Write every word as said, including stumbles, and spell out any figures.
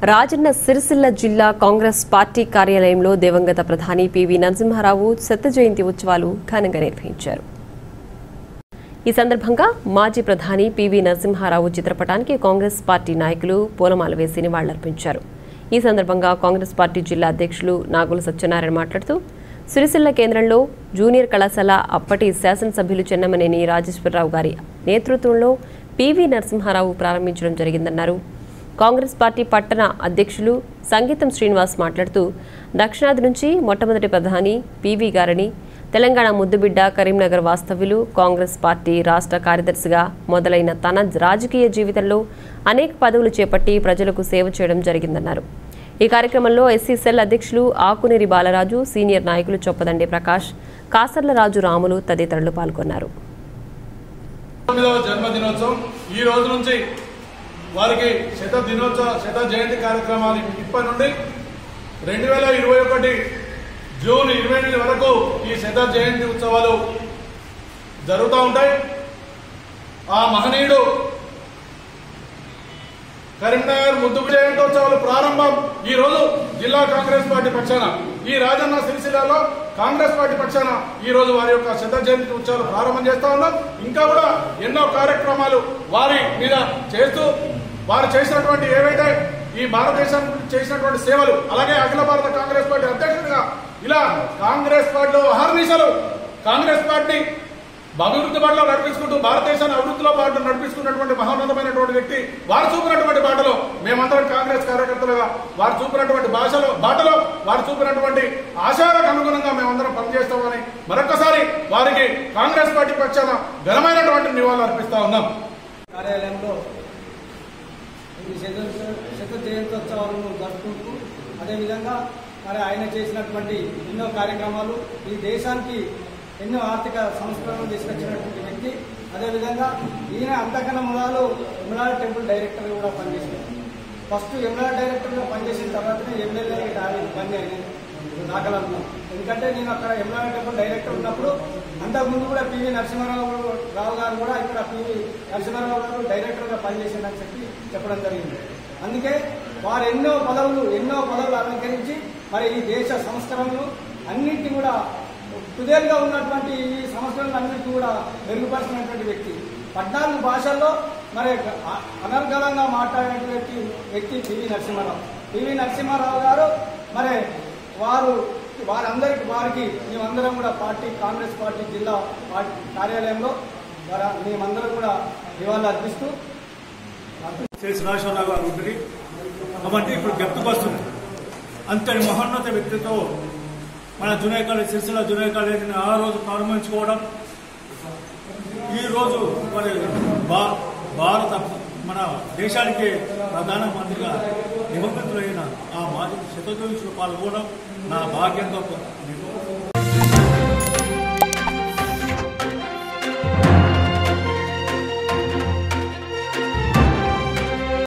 రాజన్న సిరిసిల్ల జిల్లా కాంగ్రెస్ పార్టీ కార్యాలయంలో దివంగత ప్రధాని పివి నరసింహారావు శత జయంతి ఉత్సవాలు ఘనంగా నిర్వహించారు. ఈ సందర్భంగా మాజీ ప్రధాని పివి నరసింహారావు చిత్రపటానికి కాంగ్రెస్ పార్టీ నాయకులు పూలమాల వేసి నివాళులర్పించారు. ఈ సందర్భంగా కాంగ్రెస్ పార్టీ జిల్లా అధ్యక్షులు నాగుల సత్యనారాయణ మాట్లాడుతూ సిరిసిల్ల కేంద్రంలో జూనియర్ కళాశాల అప్పటి శాసనసభ్యులు చెన్నమనేని రాజేశ్వరరావు గారి నేతృత్వంలో పివి నరసింహారావు ప్రారంభించడం జరిగిందన్నారు. కాంగ్రెస్ పార్టీ పట్టణ అధ్యక్షులు సంగీతం శ్రీనివాస్ మాట్లాడుతూ దక్షిణాది నుంచి మొట్టమొదటి ప్రధాని పివి గారని, తెలంగాణ ముద్దుబిడ్డ కరీంనగర్ వాస్తవ్యులు, కాంగ్రెస్ పార్టీ రాష్ట్ర కార్యదర్శిగా మొదలైన తన రాజకీయ జీవితంలో అనేక పదవులు చేపట్టి ప్రజలకు సేవ చేయడం జరిగిందన్నారు. ఈ కార్యక్రమంలో ఎస్సీ సెల్ అధ్యక్షులు ఆకునేరి బాలరాజు, సీనియర్ నాయకులు చొప్పదండి ప్రకాష్, కాసర్ల రాజు రాములు తదితరులు పాల్గొన్నారు. వారికి శత దినోత్సవ శత జయంతి కార్యక్రమాలు ఇప్పటి నుండి రెండు వేల ఇరవై ఒకటి జూన్ ఇరవై ఎనిమిది వరకు ఈ శత జయంతి ఉత్సవాలు జరుగుతూ ఉంటాయి. ఆ మహనీయుడు కరీంనగర్ ముద్దు జయంతోత్సవాలు ప్రారంభం ఈ రోజు జిల్లా కాంగ్రెస్ పార్టీ పక్షాన, ఈ రాజన్న సిరిసిల్లలో కాంగ్రెస్ పార్టీ పక్షాన ఈ రోజు వారి యొక్క శత జయంతి ఉత్సవాలు ప్రారంభం చేస్తా ఉన్నాం. ఇంకా కూడా ఎన్నో కార్యక్రమాలు వారి మీద చేస్తూ వారు చేసినటువంటి ఏవైతే ఈ భారతదేశం చేసినటువంటి సేవలు, అలాగే అఖిల భారత కాంగ్రెస్ పార్టీ అధ్యక్షుడిగా ఇలా కాంగ్రెస్ పార్టీలో అహర్నిశలు కాంగ్రెస్ పార్టీ అభివృద్ధి బాటలో నడిపించుకుంటూ భారతదేశాన్ని అభివృద్ధిలో పాటు నడిపిస్తున్నటువంటి మహోన్నతమైనటువంటి వ్యక్తి. వారు చూపినటువంటి బాటలో మేమందరం కాంగ్రెస్ కార్యకర్తలుగా వారు చూపినటువంటి భాషలో బాటలో వారు చూపినటువంటి ఆశయాలకు అనుగుణంగా మేమందరం పనిచేస్తామని మరొకసారి వారికి కాంగ్రెస్ పార్టీ పక్షాన ఘనమైనటువంటి నివాళులు అర్పిస్తా ఉన్నాం. కార్యాలయంలో ఈ శత జయంతోత్సవాలను జరుపుకుంటూ అదేవిధంగా మరి ఆయన చేసినటువంటి ఎన్నో కార్యక్రమాలు, ఈ దేశానికి ఎన్నో ఆర్థిక సంస్కరణలు తీసుకొచ్చినటువంటి వ్యక్తి. అదేవిధంగా ఈయన అంతకన్నా మొదలు ఎమ్మెల్యే టెంపుల్ డైరెక్టర్గా కూడా పనిచేశారు. ఫస్ట్ ఎమ్మెల్యే డైరెక్టర్గా పనిచేసిన తర్వాతనే ఎమ్మెల్యే పని అయింది దాఖలను. ఎందుకంటే నేను అక్కడ ఎమ్మెల్యే టెంపుల్ డైరెక్టర్ ఉన్నప్పుడు అంతకుముందు కూడా పివి నరసింహారావు రావు గారు కూడా ఇక్కడ పివి నరసింహారావు గారు డైరెక్టర్గా పనిచేసిందని చెప్పి చెప్పడం జరిగింది. అందుకే వారు ఎన్నో పదవులు ఎన్నో పదవులు అలంకరించి మరి ఈ దేశ సంస్కరణలు అన్నింటినీ కూడా కుదేలుగా ఉన్నటువంటి ఈ సంస్కరణలు అన్నింటినీ కూడా మెరుగుపరిచినటువంటి వ్యక్తి. పద్నాలుగు భాషల్లో మరి అనర్గళంగా మాట్లాడినటువంటి వ్యక్తి పివి నరసింహారావు. పివి నరసింహారావు గారు మరి వారు వారందరికి వారికి మేమందరం కూడా పార్టీ కాంగ్రెస్ పార్టీ జిల్లా పార్టీ కార్యాలయంలో మేమందరం కూడా నివాళులు అర్పిస్తూ రాజేశ్వరరావు గారు ఉంటుంది కాబట్టి ఇప్పుడు గుర్తుకొస్తుంది. అంతటి మహోన్నత వ్యక్తితో మన జూనియర్ కాలేజ్ సిరిసిల్ల జూనియర్ కాలేజీని ఆ రోజు ప్రారంభించుకోవడం, ఈరోజు మరి భారత మన దేశానికి ప్రధానమంత్రిగా నిబంధితులైన ఆ మాజీ శతజయంతిలో పాల్గొనడం నా భాగ్యంగా